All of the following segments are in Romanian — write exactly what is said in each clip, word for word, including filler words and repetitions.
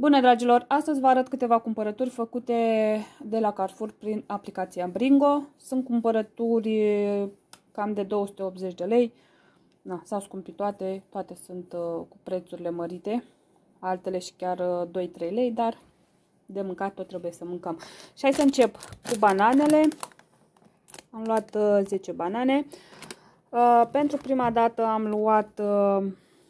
Bună, dragilor! Astăzi vă arăt câteva cumpărături făcute de la Carrefour prin aplicația Bringo. Sunt cumpărături cam de două sute optzeci de lei. S-au scumpit toate, toate sunt uh, cu prețurile mărite. Altele și chiar uh, doi trei lei, dar de mâncat tot trebuie să mâncăm. Și hai să încep cu bananele. Am luat uh, zece banane. Uh, pentru prima dată am luat uh,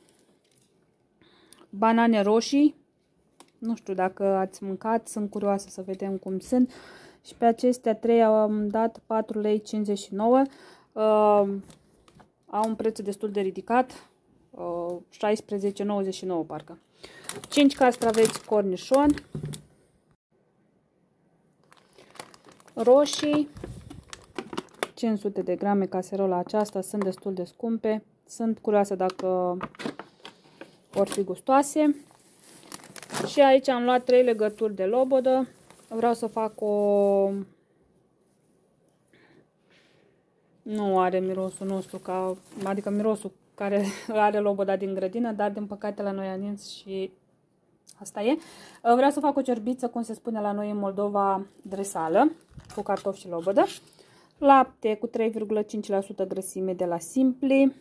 banane roșii. Nu știu dacă ați mâncat, sunt curioasă să vedem cum sunt. Și pe acestea trei am dat patru lei cincizeci și nouă. Uh, au un preț destul de ridicat. Uh, șaisprezece nouăzeci și nouă parcă. cinci castraveți cornișon. Roșii. cinci sute de grame caserola aceasta, sunt destul de scumpe. Sunt curioasă dacă vor fi gustoase. Și aici am luat trei legături de lobodă. Vreau să fac o... Nu are mirosul nostru, ca... adică mirosul care are loboda din grădină, dar din păcate la noi a nins și asta e. Vreau să fac o ciorbiță, cum se spune la noi în Moldova, dresală, cu cartofi și lobodă. Lapte cu trei virgulă cinci la sută grăsime de la Simply.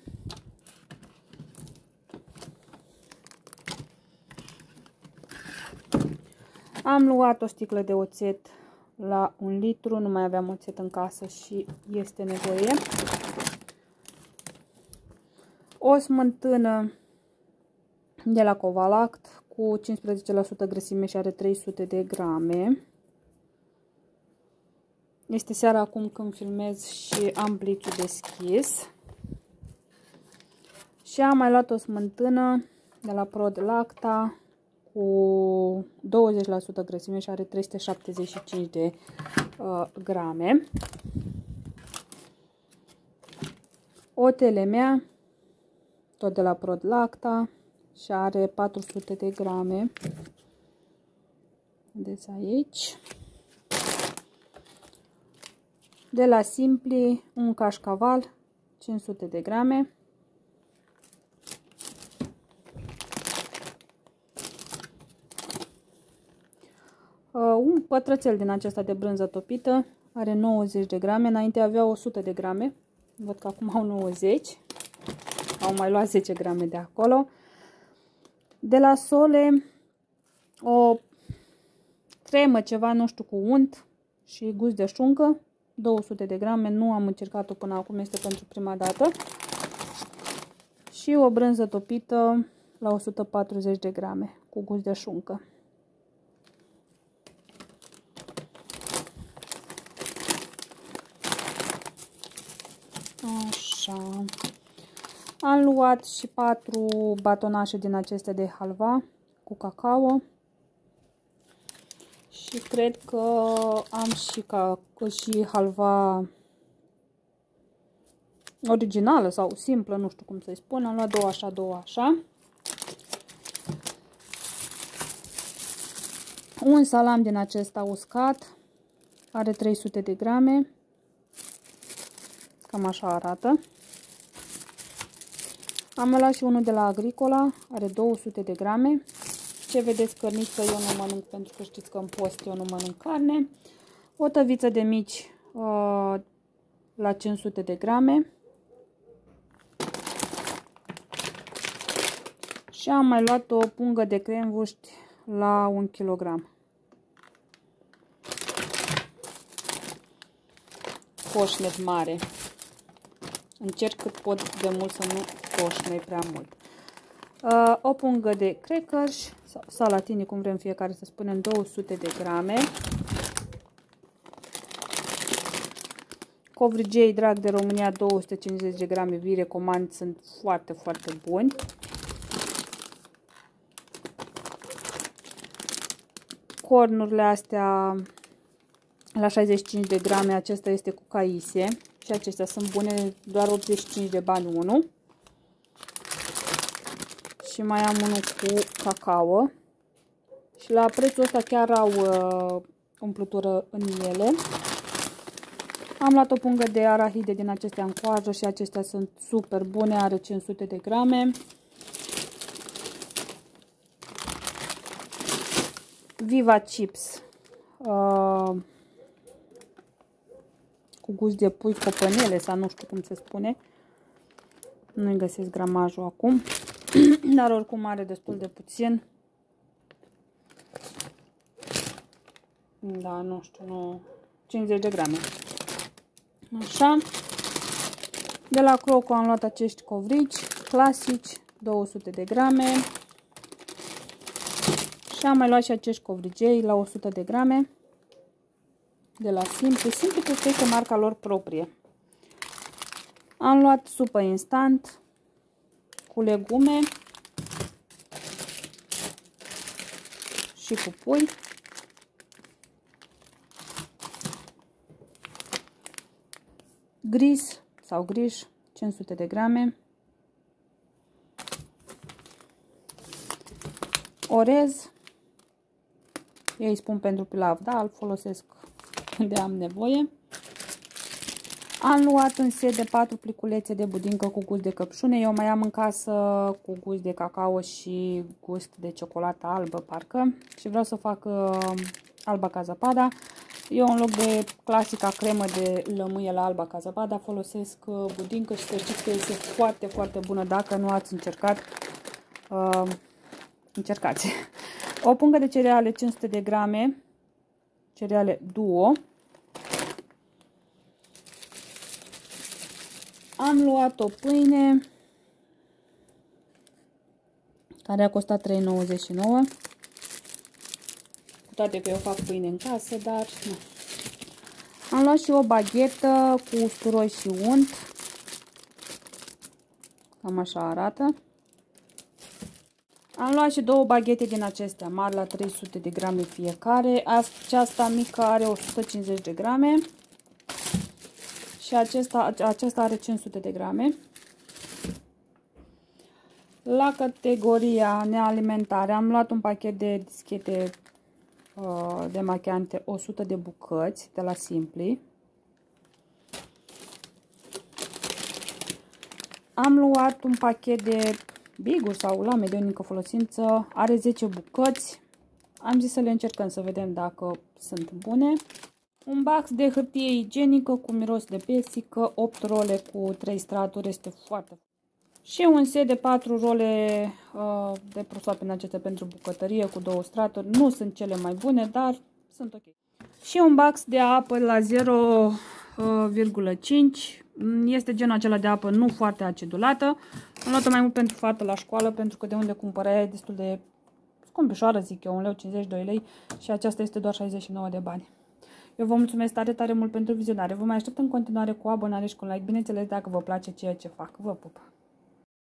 Am luat o sticlă de oțet la un litru, nu mai aveam oțet în casă și este nevoie. O smântână de la Covalact cu cincisprezece la sută grăsime și are trei sute de grame. Este seara acum când filmez și am blițul deschis. Și am mai luat o smântână de la Prod Lacta cu douăzeci la sută grăsime și are trei sute șaptezeci și cinci de uh, grame. Otele mea, tot de la Prod Lacta și are patru sute de grame. Vedeți aici. De la Simply, un cașcaval, cinci sute de grame. Uh, un pătrățel din acesta de brânză topită, are nouăzeci de grame, înainte avea o sută de grame, văd că acum au nouăzeci, au mai luat zece grame de acolo. De la Sole, o cremă ceva, nu știu, cu unt și gust de șuncă, două sute de grame, nu am încercat-o până acum, este pentru prima dată. Și o brânză topită la o sută patruzeci de grame, cu gust de șuncă. Așa. Am luat și patru batonașe din acestea de halva cu cacao. Și cred că am și, ca, și halva originală sau simplă, nu știu cum să-i spun. Am luat două așa, două așa. Un salam din acesta uscat, are trei sute de grame. Cam așa arată. Am luat și unul de la Agricola, are două sute de grame. Ce vedeți, cărniță eu nu mănânc, pentru că știți că în post eu nu mănânc carne. O tăviță de mici uh, la cinci sute de grame. Și am mai luat o pungă de cremvuști la un kilogram. Coșnet mare. Încerc cât pot de mult să nu coșnei prea mult. Uh, o pungă de crackers sau salatini, cum vrem fiecare să spunem, două sute de grame. Covrigei Drag de România, două sute cincizeci de grame, vi recomand, sunt foarte, foarte buni. Cornurile astea la șaizeci și cinci de grame, acesta este cu caise și acestea sunt bune, doar optzeci și cinci de bani unul. Și mai am unul cu cacao. Și la prețul ăsta chiar au uh, umplutură în ele. Am luat o pungă de arahide din acestea în coajă și acestea sunt super bune, are cinci sute de grame. Viva Chips uh, cu gust de pui, copănele sau nu știu cum se spune. Nu-i găsesc gramajul acum, dar oricum are destul de puțin. Da, nu știu, nu, cincizeci de grame. Așa. De la Croco am luat acești covrici clasici, două sute de grame. Și am mai luat și acești covrigei la o sută de grame. De la Simply. Simply cred că este marca lor proprie. Am luat supă instant cu legume și cu pui. Gris sau griș, cinci sute de grame. Orez. Eu îi spun pentru pilav, da, îl folosesc unde am nevoie. Am luat un set de patru pliculețe de budincă cu gust de căpșune. Eu mai am în casă cu gust de cacao și gust de ciocolată albă, parcă. Și vreau să fac uh, alba cazapada. Eu în loc de clasica cremă de lămâie la alba cazapada folosesc uh, budincă și să știți că este foarte, foarte bună. Dacă nu ați încercat, uh, încercați. O pungă de cereale cinci sute de grame, cereale duo. Am luat o pâine care a costat trei nouăzeci și nouă. Cu toate că eu fac pâine în casă, dar nu. Am luat și o baghetă cu usturoi și unt. Cam așa arată. Am luat și două baghete din acestea mari la trei sute de grame fiecare. Aceasta mică are o sută cincizeci de grame. Și acesta, acesta are cinci sute de grame. La categoria nealimentare am luat un pachet de dischete uh, demachiante, o sută de bucăți de la Simply. Am luat un pachet de biguri sau lame de unică folosință, are zece bucăți. Am zis să le încercăm să vedem dacă sunt bune. Un box de hârtie igienică cu miros de pesică, opt role cu trei straturi, este foarte. Și un set de patru role uh, de prosoape în acestea pentru bucătărie cu două straturi. Nu sunt cele mai bune, dar sunt ok. Și un box de apă la zero virgulă cinci. Este genul acela de apă nu foarte acidulată. Am luat-o mai mult pentru fată la școală, pentru că de unde cumpăra e destul de scumpișoară, zic eu, un leu cincizeci, doi lei. Și aceasta este doar șaizeci și nouă de bani. Eu vă mulțumesc tare, tare mult pentru vizionare. Vă mai aștept în continuare cu abonare și cu like, bineînțeles dacă vă place ceea ce fac. Vă pup!